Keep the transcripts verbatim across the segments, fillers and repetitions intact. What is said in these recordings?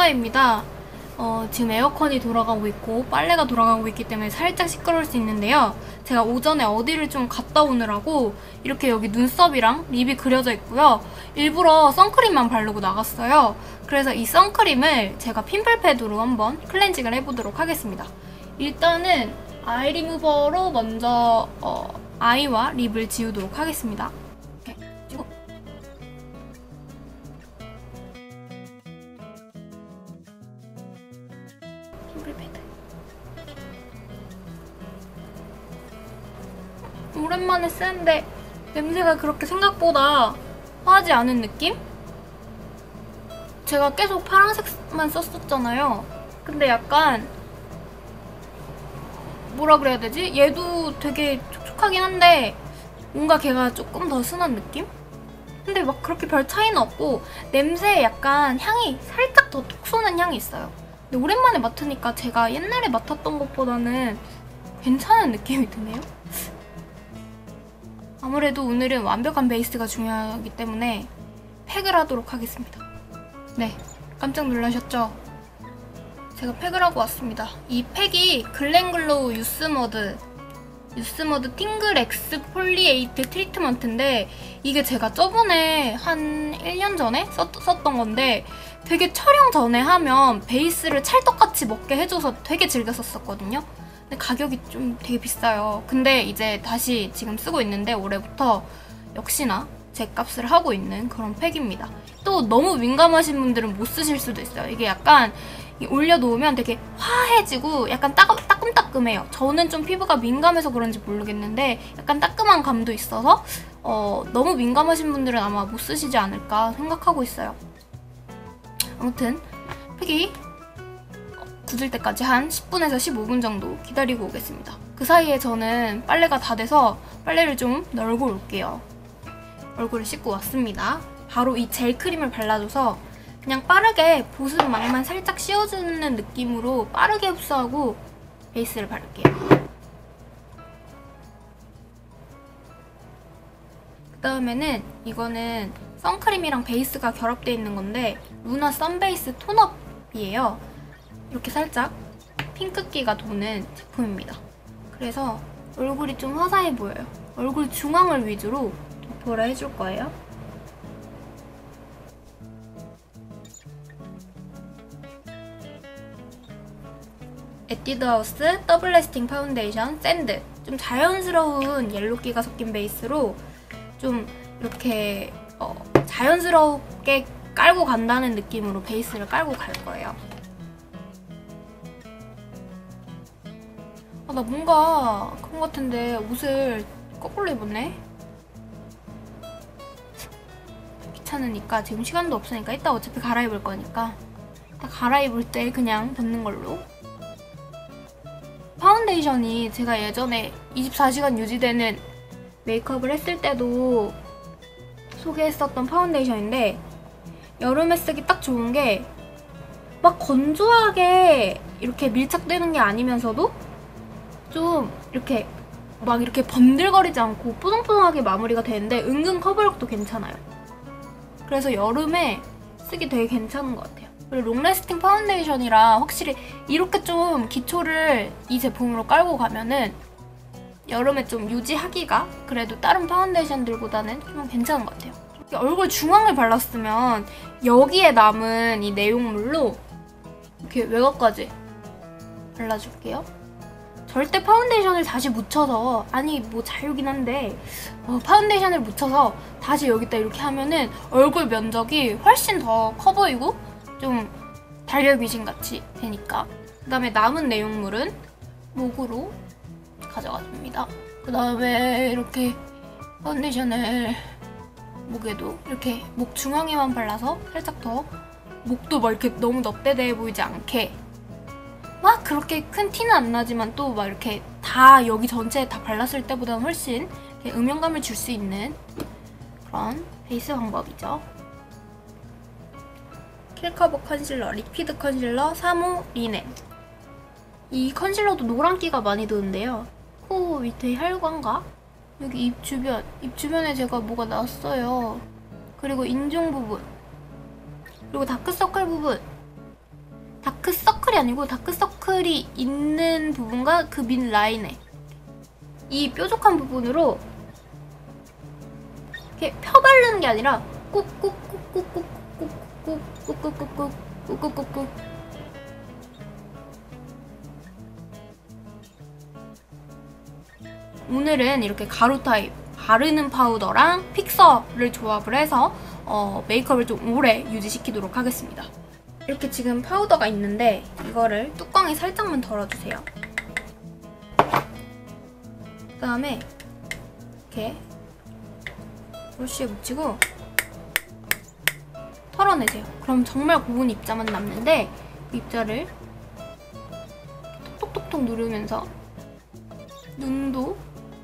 수아입니다. 어, 지금 에어컨이 돌아가고 있고 빨래가 돌아가고 있기 때문에 살짝 시끄러울 수 있는데요. 제가 오전에 어디를 좀 갔다 오느라고 이렇게 여기 눈썹이랑 립이 그려져 있고요. 일부러 선크림만 바르고 나갔어요. 그래서 이 선크림을 제가 핀플 패드로 한번 클렌징을 해보도록 하겠습니다. 일단은 아이 리무버로 먼저 어, 아이와 립을 지우도록 하겠습니다. 이렇게 지우고 핀플 패드. 오랜만에 쓰는데 냄새가 그렇게 생각보다 화하지 않은 느낌? 제가 계속 파란색만 썼었잖아요. 근데 약간 뭐라 그래야 되지? 얘도 되게 촉촉하긴 한데 뭔가 걔가 조금 더 순한 느낌? 근데 막 그렇게 별 차이는 없고 냄새에 약간 향이 살짝 더 톡 쏘는 향이 있어요. 근데 오랜만에 맡으니까 제가 옛날에 맡았던 것보다는 괜찮은 느낌이 드네요. 아무래도 오늘은 완벽한 베이스가 중요하기 때문에 팩을 하도록 하겠습니다. 네, 깜짝 놀라셨죠? 제가 팩을 하고 왔습니다. 이 팩이 글렌글로우 유스머드 유스머드 팅글 엑스폴리에이트 트리트먼트인데 이게 제가 저번에 한 일 년 전에 썼, 썼던 건데 되게 촬영 전에 하면 베이스를 찰떡같이 먹게 해줘서 되게 즐겨 썼었거든요. 근데 가격이 좀 되게 비싸요. 근데 이제 다시 지금 쓰고 있는데 올해부터 역시나 제 값을 하고 있는 그런 팩입니다. 또 너무 민감하신 분들은 못 쓰실 수도 있어요. 이게 약간 올려놓으면 되게 화해지고 약간 따끔, 따끔따끔해요. 저는 좀 피부가 민감해서 그런지 모르겠는데 약간 따끔한 감도 있어서 어, 너무 민감하신 분들은 아마 못 쓰시지 않을까 생각하고 있어요. 아무튼 팩이 굳을 때까지 한 십 분에서 십오 분 정도 기다리고 오겠습니다. 그 사이에 저는 빨래가 다 돼서 빨래를 좀 널고 올게요. 얼굴을 씻고 왔습니다. 바로 이 젤 크림을 발라줘서 그냥 빠르게 보습막만 살짝 씌워주는 느낌으로 빠르게 흡수하고 베이스를 바를게요. 그 다음에는 이거는 선크림이랑 베이스가 결합되어 있는 건데 루나 선베이스 톤업이에요. 이렇게 살짝 핑크기가 도는 제품입니다. 그래서 얼굴이 좀 화사해 보여요. 얼굴 중앙을 위주로 도포를 해줄 거예요. 에뛰드하우스 더블 래스팅 파운데이션 샌드. 좀 자연스러운 옐로기가 섞인 베이스로 좀 이렇게 어, 자연스럽게 깔고 간다는 느낌으로 베이스를 깔고 갈 거예요. 아, 나 뭔가 그런 것 같은데 옷을 거꾸로 입었네? 귀찮으니까 지금 시간도 없으니까 이따 어차피 갈아입을 거니까 이따 갈아입을 때 그냥 벗는 걸로. 파운데이션이 제가 예전에 이십사 시간 유지되는 메이크업을 했을 때도 소개했었던 파운데이션인데 여름에 쓰기 딱 좋은 게 막 건조하게 이렇게 밀착되는 게 아니면서도 좀 이렇게 막 이렇게 번들거리지 않고 뽀송뽀송하게 마무리가 되는데 은근 커버력도 괜찮아요. 그래서 여름에 쓰기 되게 괜찮은 것 같아요. 그리고 롱래스팅 파운데이션이라 확실히 이렇게 좀 기초를 이 제품으로 깔고 가면은 여름에 좀 유지하기가 그래도 다른 파운데이션들보다는 좀 괜찮은 것 같아요. 얼굴 중앙을 발랐으면 여기에 남은 이 내용물로 이렇게 외곽까지 발라줄게요. 절대 파운데이션을 다시 묻혀서, 아니 뭐 자유긴 한데 어, 파운데이션을 묻혀서 다시 여기다 이렇게 하면은 얼굴 면적이 훨씬 더 커 보이고 좀 달걀 귀신같이 되니까. 그 다음에 남은 내용물은 목으로 가져가줍니다. 그 다음에 이렇게 파운데이션을 목에도 이렇게 목 중앙에만 발라서 살짝 더 목도 막 이렇게 너무 넙대대해 보이지 않게, 막 그렇게 큰 티는 안 나지만 또 막 이렇게 다 여기 전체에 다 발랐을 때보다는 훨씬 음영감을 줄 수 있는 그런 베이스 방법이죠. 킬커버 컨실러, 리퀴드 컨실러 삼 호 리넨. 이 컨실러도 노란기가 많이 도는데요. 코 밑에 혈관과 여기 입 주변, 입 주변에 제가 뭐가 났어요. 그리고 인중 부분, 그리고 다크서클 부분, 다크서클이 아니고 다크서클이 있는 부분과 그 밑 라인에 이 뾰족한 부분으로 이렇게 펴바르는 게 아니라 꾹꾹꾹꾹꾹꾹꾹꾹꾹꾹꾹꾹꾹꾹꾹꾹 오늘은 이렇게 가루 타입 바르는 파우더랑 픽서를 조합을 해서 어, 메이크업을 좀 오래 유지시키도록 하겠습니다. 이렇게 지금 파우더가 있는데 이거를 뚜껑에 살짝만 덜어주세요. 그 다음에 이렇게 브러쉬에 묻히고 털어내세요. 그럼 정말 고운 입자만 남는데 그 입자를 톡톡톡톡 누르면서 눈도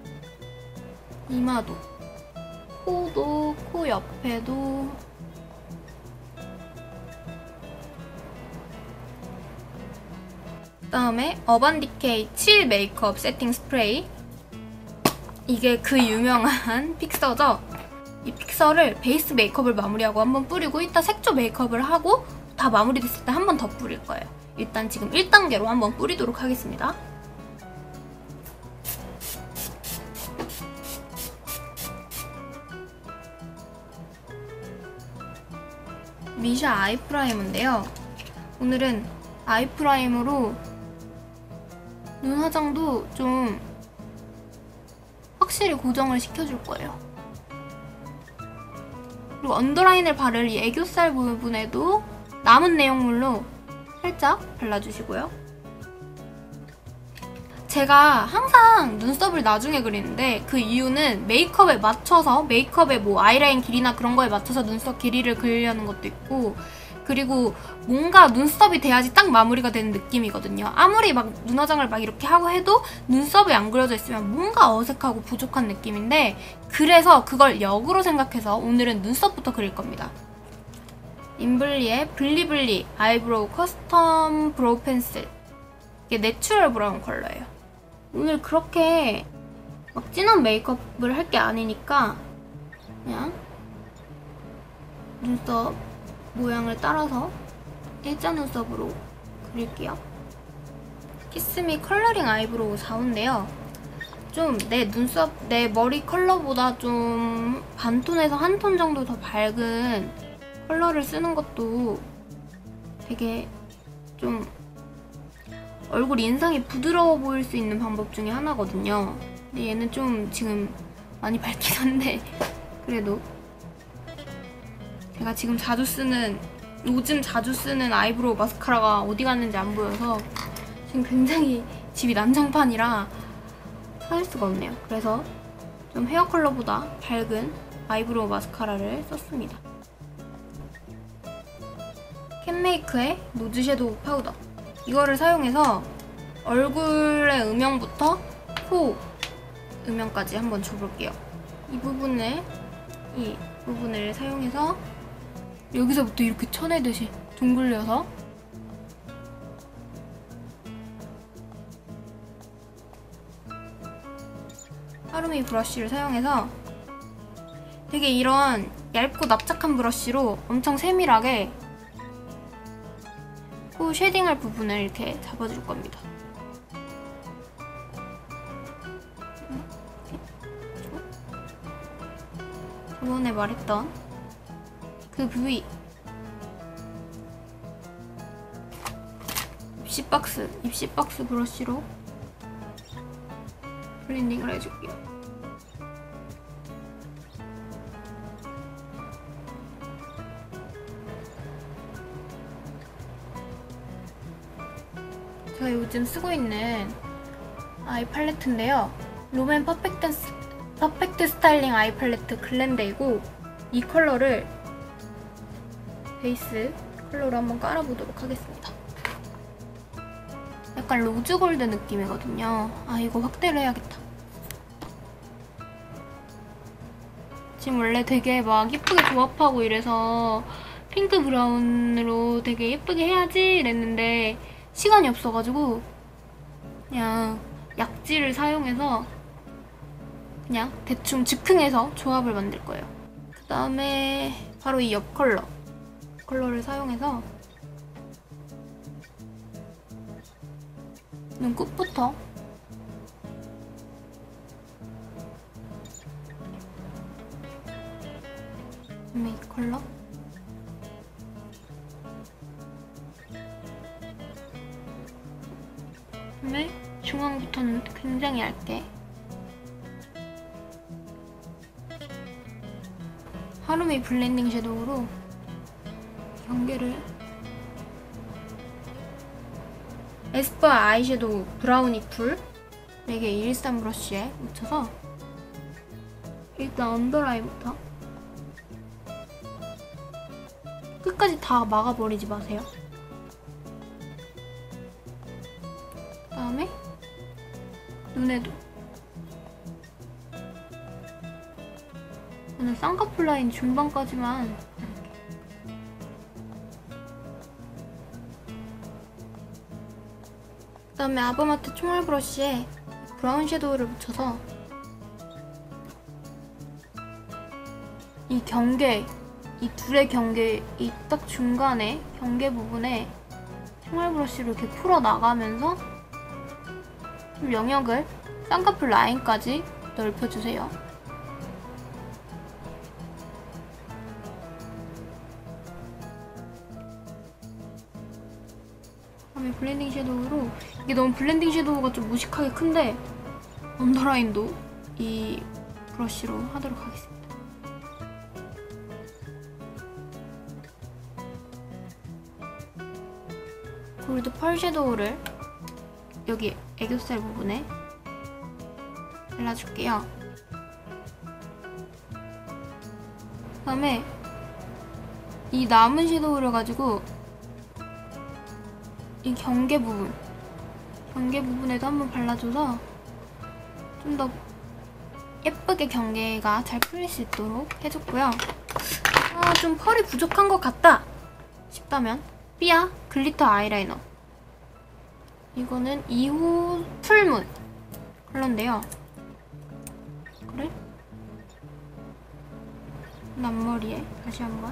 이마도 코도 코 옆에도 그 다음에 어반디케이 칠 메이크업 세팅 스프레이 이게 그 유명한 픽서죠. 이 픽서를 베이스 메이크업을 마무리하고 한번 뿌리고 이따 색조 메이크업을 하고 다 마무리됐을 때 한 번 더 뿌릴 거예요. 일단 지금 일 단계로 한번 뿌리도록 하겠습니다. 미샤 아이 프라이머인데요. 오늘은 아이 프라이머로 눈 화장도 좀 확실히 고정을 시켜줄 거예요. 그리고 언더라인을 바를 이 애교살 부분에도 남은 내용물로 살짝 발라주시고요. 제가 항상 눈썹을 나중에 그리는데 그 이유는 메이크업에 맞춰서 메이크업에 뭐 아이라인 길이나 그런 거에 맞춰서 눈썹 길이를 그리려는 것도 있고 그리고 뭔가 눈썹이 돼야지 딱 마무리가 되는 느낌이거든요. 아무리 막 눈화장을 막 이렇게 하고 해도 눈썹이 안 그려져 있으면 뭔가 어색하고 부족한 느낌인데 그래서 그걸 역으로 생각해서 오늘은 눈썹부터 그릴 겁니다. 인블리의 블리블리 아이브로우 커스텀 브로우 펜슬 이게 내추럴 브라운 컬러예요. 오늘 그렇게 막 진한 메이크업을 할 게 아니니까 그냥 눈썹 모양을 따라서 일자 눈썹으로 그릴게요. 키스미 컬러링 아이브로우 사 호인데요. 좀 내 눈썹, 내 머리 컬러보다 좀 반톤에서 한 톤 정도 더 밝은 컬러를 쓰는 것도 되게 좀 얼굴 인상이 부드러워 보일 수 있는 방법 중에 하나거든요. 근데 얘는 좀 지금 많이 밝긴 한데 그래도 제가 지금 자주 쓰는 요즘 자주 쓰는 아이브로우 마스카라가 어디 갔는지 안 보여서 지금 굉장히 집이 난장판이라 찾을 수가 없네요. 그래서 좀 헤어 컬러보다 밝은 아이브로우 마스카라를 썼습니다. 캔메이크의 노즈 섀도우 파우더 이거를 사용해서 얼굴의 음영부터 코 음영까지 한번 줘볼게요. 이 부분을 이 부분을 사용해서 여기서부터 이렇게 쳐내듯이 둥글려서 하루미 브러쉬를 사용해서 되게 이런 얇고 납작한 브러쉬로 엄청 세밀하게 코 쉐딩할 부분을 이렇게 잡아줄 겁니다. 저번에 말했던 그 부위 입시박스, 입시박스 브러쉬로 블렌딩을 해줄게요. 제가 요즘 쓰고 있는 아이 팔레트인데요. 롬앤 퍼펙트, 퍼펙트 스타일링 아이 팔레트 글렌데이고 이 컬러를 베이스 컬러로 한번 깔아보도록 하겠습니다. 약간 로즈 골드 느낌이거든요. 아 이거 확대를 해야겠다. 지금 원래 되게 막 예쁘게 조합하고 이래서 핑크 브라운으로 되게 예쁘게 해야지 이랬는데 시간이 없어가지고 그냥 약지를 사용해서 그냥 대충 즉흥해서 조합을 만들 거예요. 그 다음에 바로 이 옆 컬러 컬러를 사용해서 눈 끝부터 그다음에 이 컬러 그다음에 중앙부터는 굉장히 얇게 하루미 블렌딩 섀도우로 경계를 에스쁘아 아이섀도우 브라우니 풀 네 개 일일삼 브러쉬에 묻혀서 일단 언더라인부터 끝까지 다 막아버리지 마세요. 그 다음에 눈에도 저는 쌍꺼풀 라인 중반까지만 이렇게. 그 다음에 아바마트 총알 브러쉬에 브라운 섀도우를 묻혀서 이 경계, 이 둘의 경계, 이 딱 중간에 경계 부분에 총알 브러쉬로 이렇게 풀어나가면서 좀 영역을 쌍꺼풀 라인까지 넓혀주세요. 그다음에 블렌딩 섀도우로 이게 너무 블렌딩 섀도우가 좀 무식하게 큰데 언더라인도 이 브러쉬로 하도록 하겠습니다. 골드 펄 섀도우를 여기 애교살 부분에 발라줄게요. 그 다음에 이 남은 섀도우를 가지고 이 경계 부분, 경계 부분에도 한번 발라줘서 좀 더 예쁘게 경계가 잘 풀릴 수 있도록 해줬고요. 아, 좀 펄이 부족한 것 같다 싶다면 삐아 글리터 아이라이너, 이거는 이 호 풀문 컬러인데요. 그래? 앞머리에 다시 한번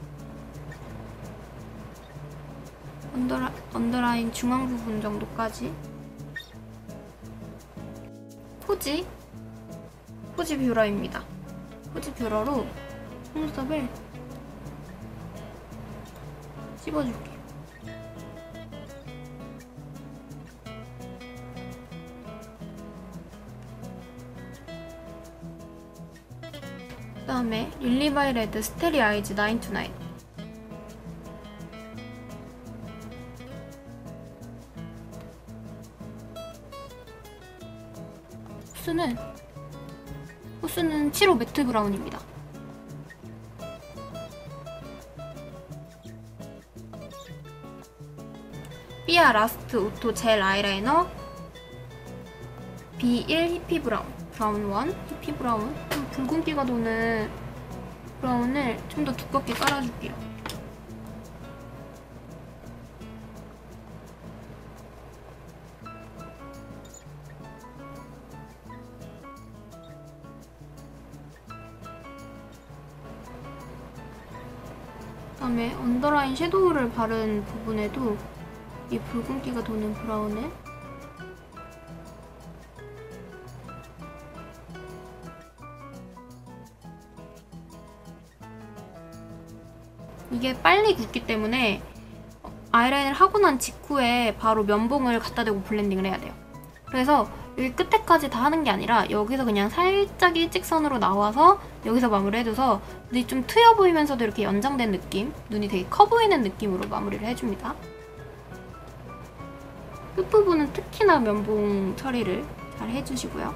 언더라, 언더라인 중앙 부분 정도까지 포지 포지 뷰러입니다. 포지 뷰러로 속눈썹을 찝어줄게요. 그 다음에 릴리바이 레드 스테리 아이즈 나인 투 나인, 호수는 호수는 칠호 매트 브라운입니다. 삐아 라스트 오토 젤 아이라이너 비 일 히피 브라운, 브라운 일 히피 브라운, 좀 붉은기가 도는 브라운을 좀 더 두껍게 깔아줄게요. 그다음에 언더라인 섀도우를 바른 부분에도 이 붉은기가 도는 브라운을 이게 빨리 굳기 때문에 아이라인을 하고 난 직후에 바로 면봉을 갖다 대고 블렌딩을 해야 돼요. 그래서 여기 끝에까지 다 하는 게 아니라 여기서 그냥 살짝 일직선으로 나와서 여기서 마무리해줘서 눈이 좀 트여 보이면서도 이렇게 연장된 느낌, 눈이 되게 커 보이는 느낌으로 마무리를 해줍니다. 끝부분은 특히나 면봉 처리를 잘 해주시고요.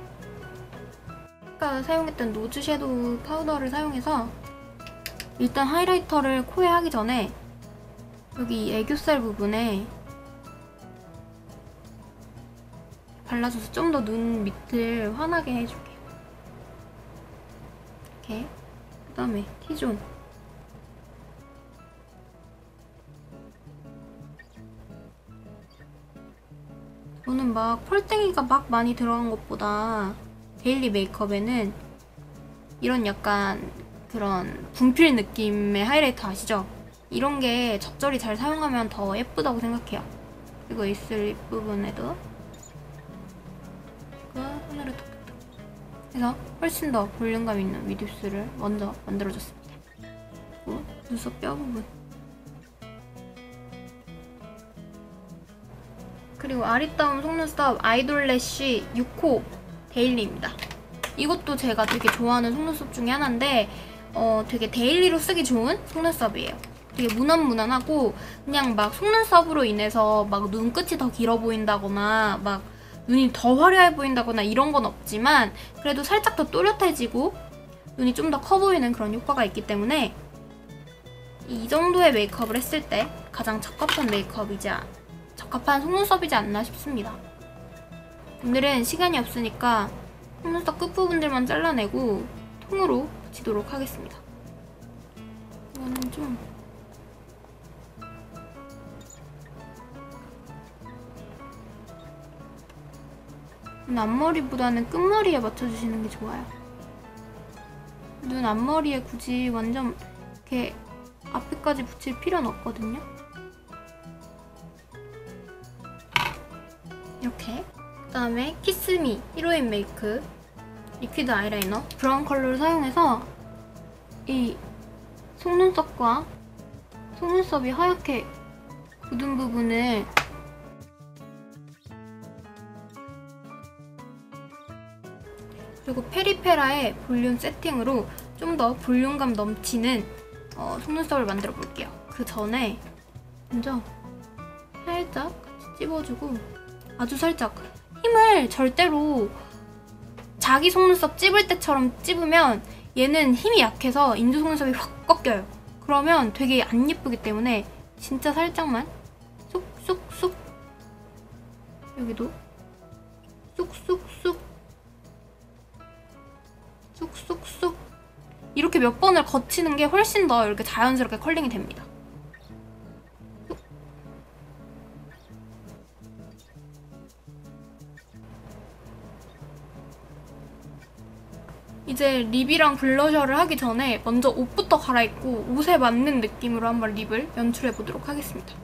아까 사용했던 노즈 섀도우 파우더를 사용해서 일단 하이라이터를 코에 하기 전에 여기 애교살 부분에 발라줘서 좀 더 눈 밑을 환하게 해줄게요. 이렇게. 그 다음에 T존. 저는 막 펄땡이가 막 많이 들어간 것보다 데일리 메이크업에는 이런 약간 그런 분필 느낌의 하이라이터 아시죠? 이런 게 적절히 잘 사용하면 더 예쁘다고 생각해요. 그리고 있을 윗부분에도 하나를 톡톡톡 해서 훨씬 더 볼륨감 있는 윗입술을 먼저 만들어줬습니다. 그리고 눈썹 뼈 부분, 그리고 아리따움 속눈썹 아이돌래쉬 육 호 데일리입니다. 이것도 제가 되게 좋아하는 속눈썹 중에 하나인데 어, 되게 데일리로 쓰기 좋은 속눈썹이에요. 되게 무난무난하고 그냥 막 속눈썹으로 인해서 막 눈끝이 더 길어 보인다거나 막 눈이 더 화려해 보인다거나 이런 건 없지만 그래도 살짝 더 또렷해지고 눈이 좀 더 커 보이는 그런 효과가 있기 때문에 이 정도의 메이크업을 했을 때 가장 적합한 메이크업이자 적합한 속눈썹이지 않나 싶습니다. 오늘은 시간이 없으니까 속눈썹 끝부분들만 잘라내고 통으로 붙이도록 하겠습니다. 이거는 좀 앞머리보다는 끝머리에 맞춰주시는 게 좋아요. 눈 앞머리에 굳이 완전 이렇게 앞에까지 붙일 필요는 없거든요. 이렇게. 그 다음에 키스미 히로인 메이크 리퀴드 아이라이너 브라운 컬러를 사용해서 이 속눈썹과 속눈썹이 하얗게 굳은 부분을 그리고 페리페라의 볼륨 세팅으로 좀 더 볼륨감 넘치는 어, 속눈썹을 만들어 볼게요. 그 전에 먼저 살짝 같이 찝어주고, 아주 살짝, 힘을 절대로 자기 속눈썹 찝을 때처럼 찝으면 얘는 힘이 약해서 인조 속눈썹이 확 꺾여요. 그러면 되게 안 예쁘기 때문에 진짜 살짝만 쑥쑥쑥, 여기도 쑥쑥쑥 쑥쑥쑥 이렇게 몇 번을 거치는 게 훨씬 더 이렇게 자연스럽게 컬링이 됩니다. 이제 립이랑 블러셔를 하기 전에 먼저 옷부터 갈아입고 옷에 맞는 느낌으로 한번 립을 연출해보도록 하겠습니다.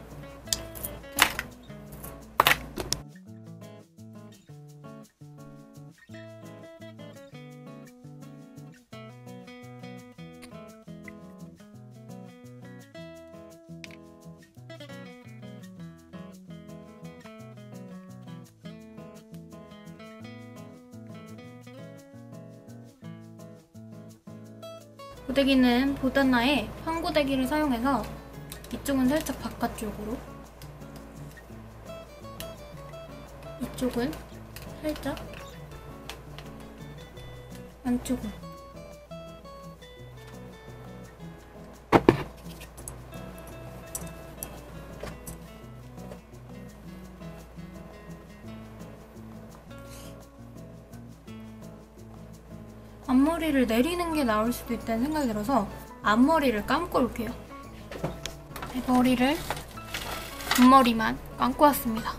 고데기는 보다나의 황고데기를 사용해서 이쪽은 살짝 바깥쪽으로, 이쪽은 살짝 안쪽으로. 앞머리를 내리는 게 나을 수도 있다는 생각이 들어서 앞머리를 감고 올게요. 네, 머리를 앞머리만 감고 왔습니다.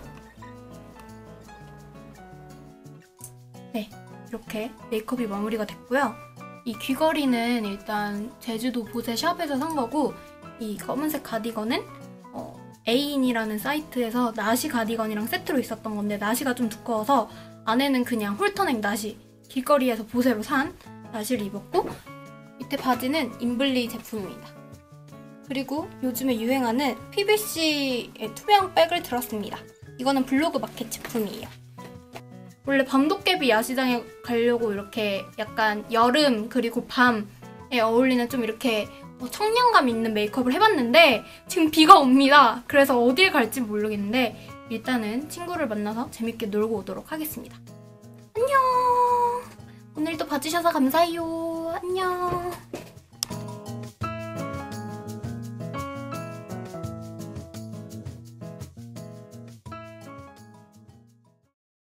네, 이렇게 메이크업이 마무리가 됐고요. 이 귀걸이는 일단 제주도 보세 샵에서 산 거고, 이 검은색 가디건은 어, 에이인이라는 사이트에서 나시 가디건이랑 세트로 있었던 건데 나시가 좀 두꺼워서 안에는 그냥 홀터넥 나시, 길거리에서 보세로 산 나시를 입었고, 밑에 바지는 인블리 제품입니다. 그리고 요즘에 유행하는 피비씨의 투명 백을 들었습니다. 이거는 블로그 마켓 제품이에요. 원래 밤도깨비 야시장에 가려고 이렇게 약간 여름 그리고 밤에 어울리는 좀 이렇게 청량감 있는 메이크업을 해봤는데 지금 비가 옵니다. 그래서 어딜 갈지 모르겠는데 일단은 친구를 만나서 재밌게 놀고 오도록 하겠습니다. 안녕! 오늘도 봐주셔서 감사해요. 안녕.